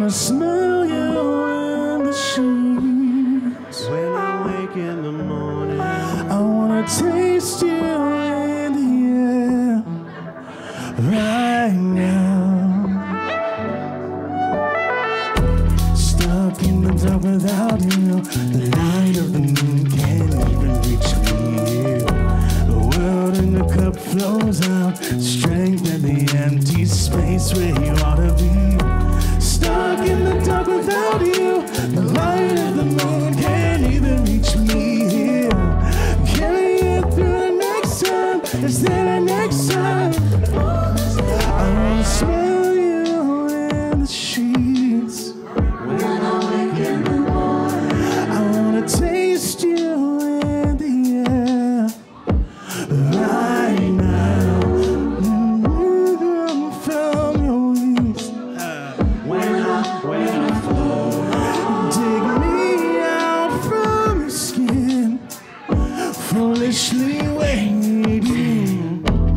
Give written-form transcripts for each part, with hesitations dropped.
wanna smell you in the sheets. When I wake in the morning, I wanna taste you in the air right now. Stuck in the dark without you, the light of the moon can't even reach me here. The world in the cup flows out, strength in the empty space where you ought to be. Stuck in the dark without you, the light of the moon can't even reach me here. Carry it through the next time, is there a next time? I wanna smell you in the sheets. when I wake in the morning, I wanna taste you in the air right now. From your wings, when I flow, dig me out from your skin, foolishly waiting.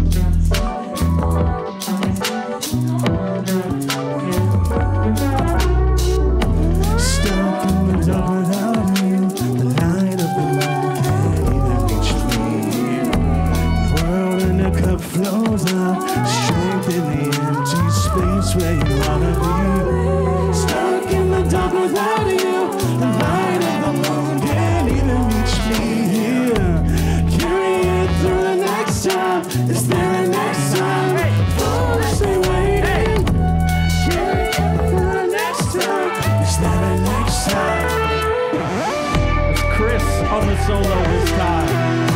Stuck in the dark without you, the light of the moon can't even reach me. The world in a cup flows out, strength in the empty space where you wanna be. Stuck in the dark without you, the light of the moon can't even reach me here. Carry it through the next time, is there a next time? Foolishly waiting. Carry it through the next time, is there a next time? it's Chris on the solo this time.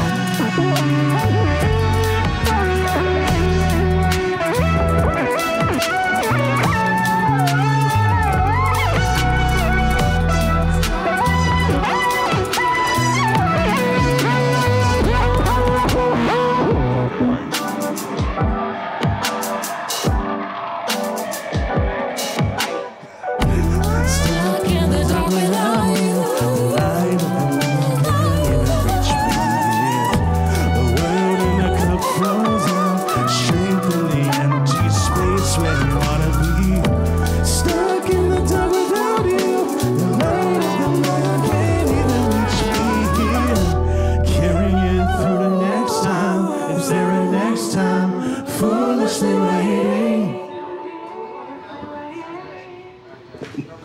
Stuck in the dark without you, the light of the moon can't even reach me here. The world in a cup flows out, strength in the empty space where you wanna be. Stuck in the dark without you, the light of the moon can't even reach me here. Carrying it through the next time, is there a next time? Foolishly waiting.